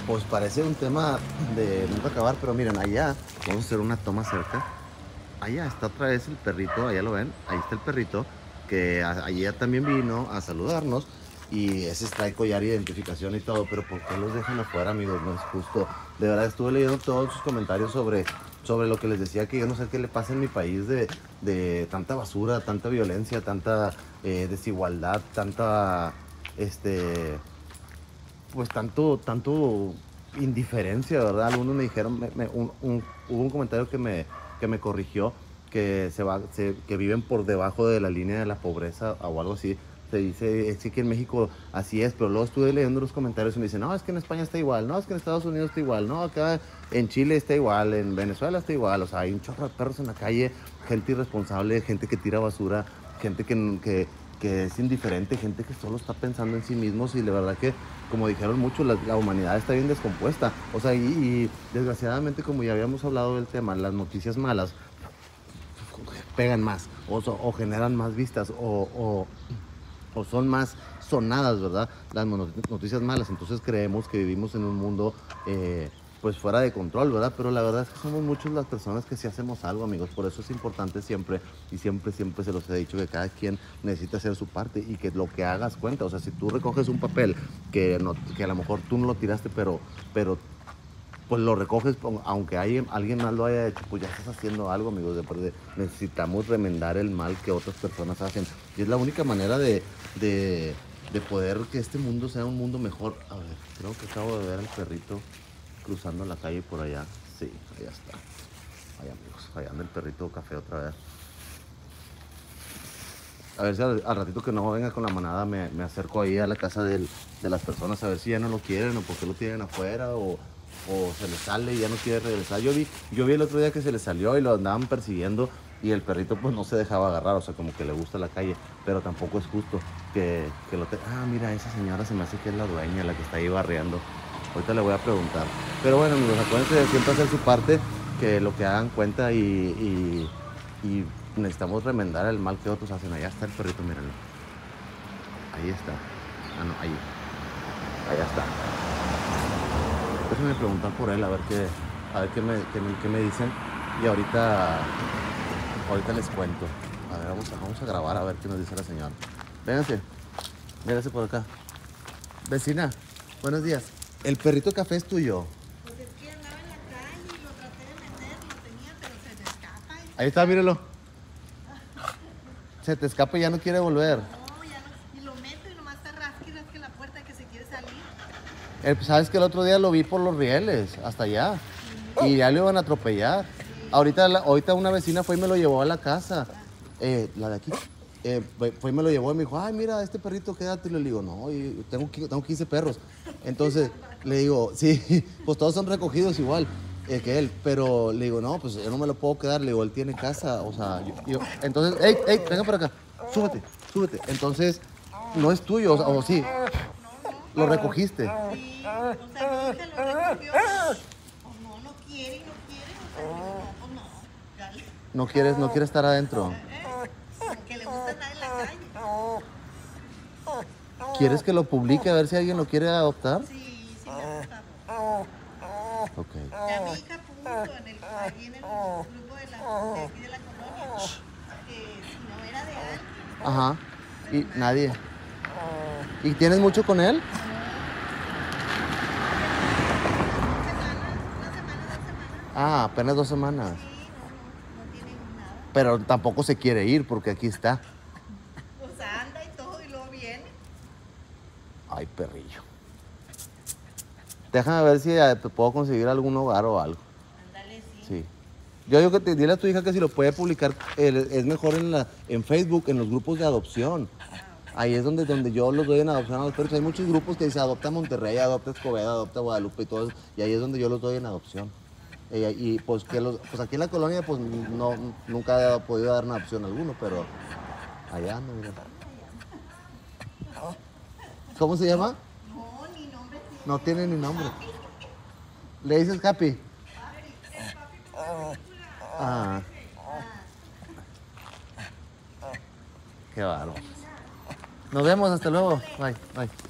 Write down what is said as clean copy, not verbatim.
Pues parece un tema de nunca acabar, pero miren, allá, vamos a hacer una toma cerca. Allá está otra vez el perrito, allá lo ven, ahí está el perrito, que ayer también vino a saludarnos y ese trae collar, identificación y todo, pero ¿por qué los dejan afuera, amigos? No es justo. De verdad estuve leyendo todos sus comentarios sobre lo que les decía, que yo no sé qué le pasa en mi país de tanta basura, tanta violencia, tanta desigualdad, tanta, este, pues tanto indiferencia, ¿verdad? Algunos me dijeron, hubo un comentario que me corrigió, que viven por debajo de la línea de la pobreza o algo así. Se dice, sí que en México así es, pero luego estuve leyendo los comentarios y me dicen, no, es que en España está igual, no, es que en Estados Unidos está igual, no, acá en Chile está igual, en Venezuela está igual, o sea, hay un chorro de perros en la calle, gente irresponsable, gente que tira basura, gente que es indiferente, gente que solo está pensando en sí mismos y la verdad que, como dijeron muchos, la humanidad está bien descompuesta. O sea, y desgraciadamente, como ya habíamos hablado del tema, las noticias malas pegan más o generan más vistas o son más sonadas, ¿verdad? Las noticias malas. Entonces creemos que vivimos en un mundo pues fuera de control, ¿verdad? Pero la verdad es que somos muchas las personas que sí hacemos algo, amigos. Por eso es importante siempre, y siempre se los he dicho, que cada quien necesita hacer su parte y que lo que hagas cuenta. O sea, si tú recoges un papel que a lo mejor tú no lo tiraste, pero pues lo recoges, aunque alguien más lo haya hecho, pues ya estás haciendo algo, amigos. Necesitamos remendar el mal que otras personas hacen. Y es la única manera de poder que este mundo sea un mundo mejor. A ver, creo que acabo de ver al perrito cruzando la calle por allá. Sí, allá está. Allá, amigos, allá anda el perrito café otra vez. A ver si al ratito que no venga con la manada me acerco ahí a la casa de las personas a ver si ya no lo quieren o por qué lo tienen afuera o se le sale y ya no quiere regresar. Yo vi el otro día que se le salió y lo andaban persiguiendo y el perrito pues no se dejaba agarrar, o sea, como que le gusta la calle, pero tampoco es justo que lo Ah, mira, esa señora se me hace que es la dueña, la que está ahí barriendo. Ahorita le voy a preguntar. Pero bueno, amigos, acuérdense de siempre hacer su parte, que lo que hagan cuenta y necesitamos remendar el mal que otros hacen. Allá está el perrito, mírenlo. Ahí está. Ah, no, ahí. Allá está. Déjenme preguntar por él, a ver qué me dicen. Y ahorita les cuento. A ver, vamos a grabar a ver qué nos dice la señora. Vénganse, vénganse por acá. Vecina, buenos días. El perrito café es tuyo. Pues es que andaba en la calle y lo traté de meter, lo tenía, pero se me escapa. Ahí está, mírelo. Se te escapa y ya no quiere volver. No, ya no. Y lo meto y nomás está rasque la puerta que se quiere salir. Sabes que el otro día lo vi por los rieles, hasta allá. Y ya lo iban a atropellar. Ahorita una vecina fue y me lo llevó a la casa. La de aquí. Fue y me lo llevó y me dijo, ay, mira, este perrito, quédate. Y le digo, no, tengo 15 perros. Entonces, le digo, sí, pues todos son recogidos igual que él. Pero le digo, no, pues yo no me lo puedo quedar. Le digo, él tiene casa. O sea, entonces, hey, venga para acá. Súbete. Entonces, no es tuyo, o sí. Lo recogiste. Sí, o sea, mi hija lo recogió. Pues no, no quiere y no quiere. O sea, no, pues no. Dale. No quieres estar adentro. Como que le gusta andar en la calle. ¿Quieres que lo publique a ver si alguien lo quiere adoptar? Sí, sí me gusta. Ok. Ya mi hija puso ahí en el grupo de aquí de la colonia que si no era de alguien. Ajá. Y nadie. ¿Y tienes mucho con él? Una semana, 2 semanas. Ah, apenas 2 semanas. Sí, no tiene nada. Pero tampoco se quiere ir porque aquí está. Pues anda y todo y luego viene. Ay, perrillo. Déjame ver si te puedo conseguir algún hogar o algo. Ándale, sí. Sí. Yo digo que dile a tu hija que si lo puede publicar, es mejor en Facebook, en los grupos de adopción. Ahí es donde yo los doy en adopción a los perros. Hay muchos grupos que dicen adopta Monterrey, adopta Escobedo, adopta Guadalupe y todo eso. Y ahí es donde yo los doy en adopción. Y pues pues aquí en la colonia pues nunca he podido dar una opción a alguno, pero allá no, mira. ¿Cómo se llama? No, ni nombre tiene. No tiene ni nombre. ¿Le dices Happy? Ah. Qué bárbaro. Nos vemos, hasta luego. Bye.